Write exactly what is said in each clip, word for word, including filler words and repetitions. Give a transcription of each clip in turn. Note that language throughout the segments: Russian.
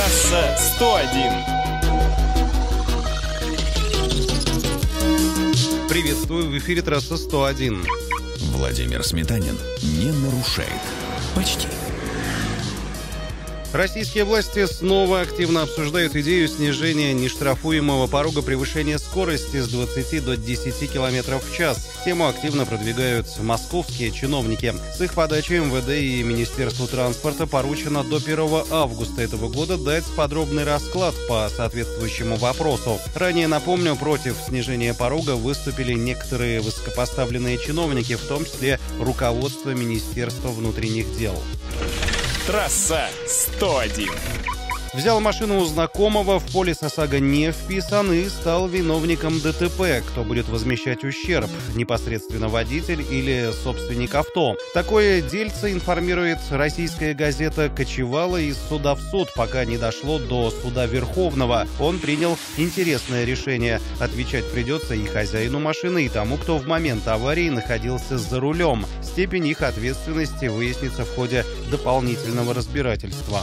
Трасса сто один. Приветствую, в эфире трасса сто один. Владимир Сметанин не нарушает. Почти. Российские власти снова активно обсуждают идею снижения нештрафуемого порога превышения скорости с двадцати до десяти километров в час. Тему активно продвигают московские чиновники. С их подачи эм вэ дэ и Министерству транспорта поручено до первого августа этого года дать подробный расклад по соответствующему вопросу. Ранее, напомню, против снижения порога выступили некоторые высокопоставленные чиновники, в том числе руководство Министерства внутренних дел. Трасса сто один. Взял машину у знакомого, в полис ОСАГО не вписан и стал виновником дэ тэ пэ. Кто будет возмещать ущерб? Непосредственно водитель или собственник авто? Такое дельце информирует российская газета «Кочевала из суда в суд», пока не дошло до суда Верховного. Он принял интересное решение. Отвечать придется и хозяину машины, и тому, кто в момент аварии находился за рулем. Степень их ответственности выяснится в ходе дополнительного разбирательства.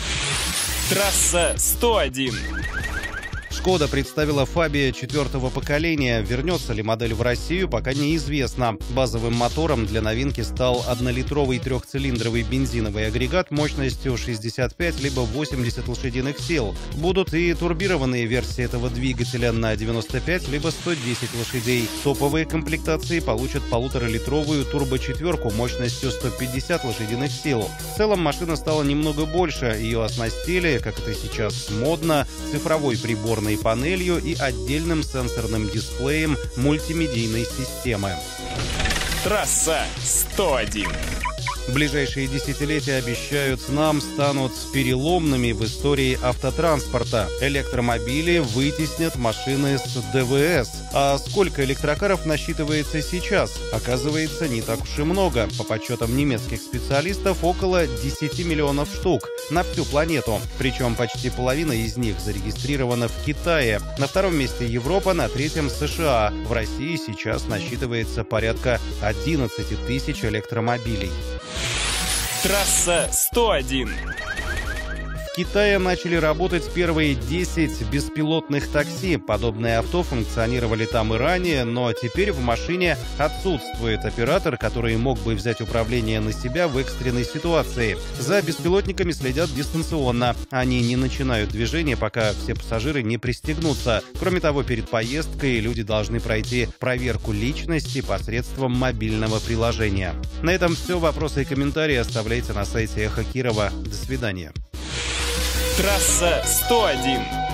Трасса сто один. Шкода представила Фабия четвертого поколения. Вернется ли модель в Россию, пока неизвестно. Базовым мотором для новинки стал однолитровый трехцилиндровый бензиновый агрегат мощностью шестьдесят пять либо восемьдесят лошадиных сил. Будут и турбированные версии этого двигателя на девяносто пять либо сто десять лошадей. Топовые комплектации получат полуторалитровую турбочетверку мощностью сто пятьдесят лошадиных сил. В целом машина стала немного больше. Ее оснастили, как это сейчас модно, цифровой приборной панелью и отдельным сенсорным дисплеем мультимедийной системы. Трасса сто один. Ближайшие десятилетия, обещают нам, станут переломными в истории автотранспорта. Электромобили вытеснят машины с дэ вэ эс. А сколько электрокаров насчитывается сейчас? Оказывается, не так уж и много. По подсчетам немецких специалистов, около десяти миллионов штук на всю планету. Причем почти половина из них зарегистрирована в Китае. На втором месте Европа, на третьем США. В России сейчас насчитывается порядка одиннадцати тысяч электромобилей. Трасса сто один. В Китае начали работать первые десять беспилотных такси. Подобные авто функционировали там и ранее, но теперь в машине отсутствует оператор, который мог бы взять управление на себя в экстренной ситуации. За беспилотниками следят дистанционно. Они не начинают движение, пока все пассажиры не пристегнутся. Кроме того, перед поездкой люди должны пройти проверку личности посредством мобильного приложения. На этом все. Вопросы и комментарии оставляйте на сайте Эхо Кирова. До свидания. Трасса сто один.